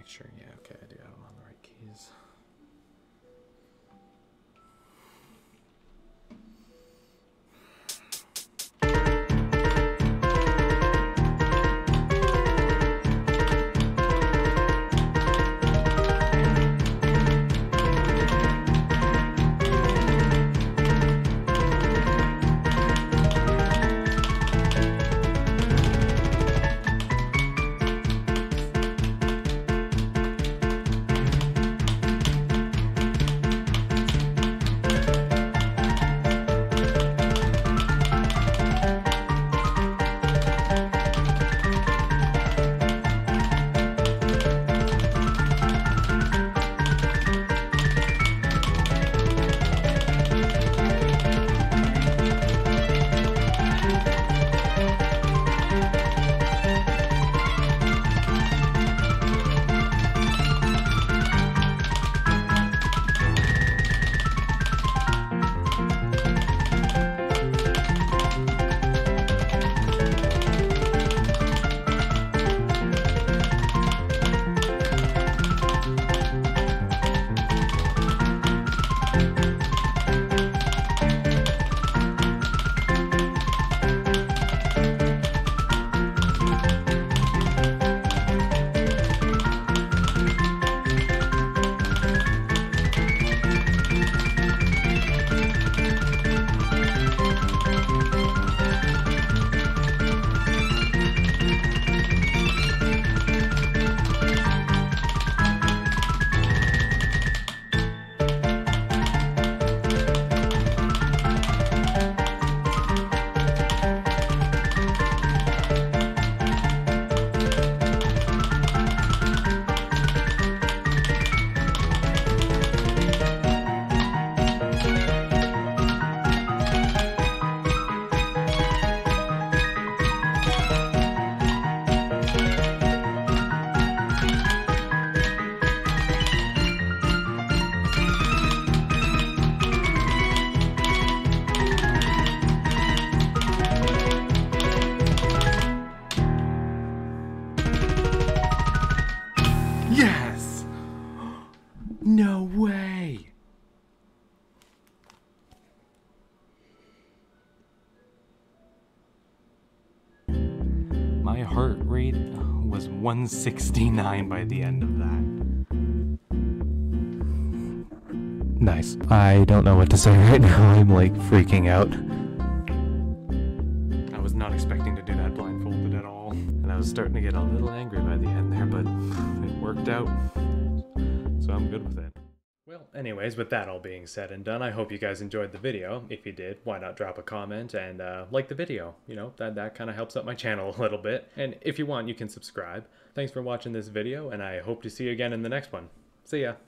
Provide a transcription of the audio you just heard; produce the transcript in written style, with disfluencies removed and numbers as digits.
make sure. Yeah, okay, I do have them on the right keys. Yes! No way! My heart rate was 169 by the end of that. Nice. I don't know what to say right now. I'm like freaking out. I was not expecting to do that blindfolded at all. And I was starting to get a little angry by the end there, but it worked out. So I'm good with it. Well, anyways, with that all being said and done, I hope you guys enjoyed the video. If you did, why not drop a comment and like the video? You know, that kind of helps out my channel a little bit. And if you want, you can subscribe. Thanks for watching this video, and I hope to see you again in the next one. See ya!